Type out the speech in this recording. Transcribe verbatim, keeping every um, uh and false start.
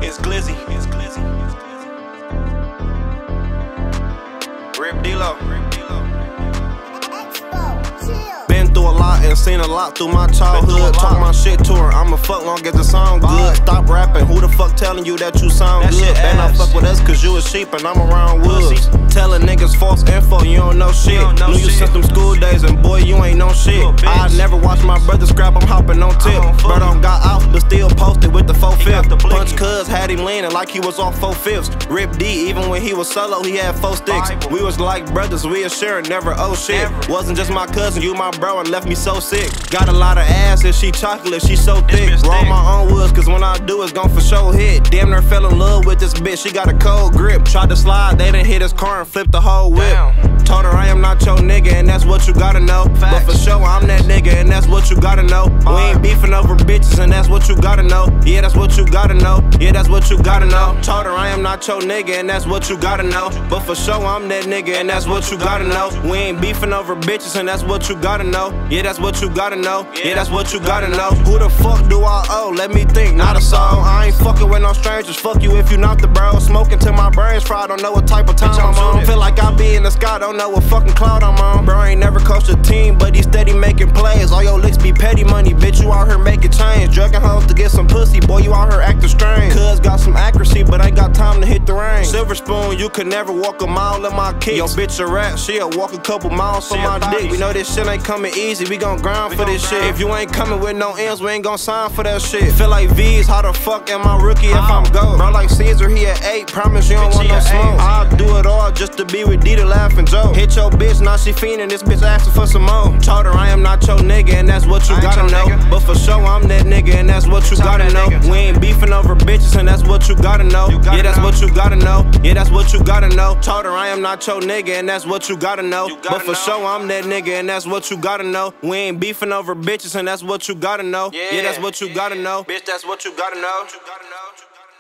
It's Glizzy. It's Glizzy. Rip D-Lo. Been through a lot and seen a lot through my childhood. Talk my shit to her, I'ma fuck long as it sound good. Stop rapping, who the fuck telling you that you sound good? Better not fuck with us cause you a sheep and I'm around woods. Telling niggas false info, you don't know shit. Knew you sent them school days and boy you ain't no shit. I never watched my brother scrap, I'm hopping on tip. Bro don't got out but still posted with the four fifth. Punch cuz had him leaning like he was off four fifths. Rip D, even when he was solo he had four sticks. We was like brothers, we a sharing, never owe shit. Wasn't just my cousin, you my bro and left me so sick. Got a lot of ass and she chocolate, she so thick. Roll my own woods cause when I do it's gon' for sure hit. Damn near fell in love with this bitch, she got a cold grip. Tried to slide, they done hit his car and flipped the whole whip. Told her I am not your nigga and that's what you gotta know. But for sure I'm that nigga and that's what you gotta know. We ain't beefing over bitches and that's what you gotta know. Yeah, that's what you gotta know. Yeah, that's what you gotta know. Told her I am not your nigga and that's what you gotta know. But for sure I'm that nigga and that's what you gotta know. We ain't beefing over bitches and that's what you gotta know. Yeah, that's what you gotta know. Yeah, that's what you gotta know. Who the fuck do I owe? Let me think, not a soul. I ain't fucking with no strangers. Fuck you if you not the bro. Smoking till my brain's fried. Don't know what type of time I'm on. Feel like I be in the sky. Don't know what fucking cloud I'm on. Bro ain't never coached a team, but he steady making plays. All your licks be petty money, bitch. You out here making change. Drugging hoes to get some pussy. Boy, you out here acting strange. Cuz got some accuracy, but ain't got time to hit the range. Silver spoon, you could never walk a mile in my kicks. Yo, bitch a rat. She'll walk a couple miles for my dick. We know this shit ain't coming easy. We gon' grind for this shit. If you ain't coming with no ends, we ain't gon' sign for that shit. Feel like V's, how the fuck am I rookie if I'm gold? Bro like Caesar, he at eight. Promise you don't want no smoke. I'll do it all just to be with D to laugh and joke. Hit your bitch, now she fiendin'. This bitch asking for some more. Told her I am not your nigga and that's what you gotta know. But for sure I'm that nigga and that's what you gotta know. We ain't beefing over bitches and that's what you gotta know. Yeah, that's what you gotta know. Yeah, that's what you gotta know. Told her I am not your nigga and that's what you gotta know. But for sure I'm that nigga and that's what you gotta know. We ain't beefing over bitches and that's what you gotta know. Yeah, that's what you gotta know. Bitch, that's what you gotta know.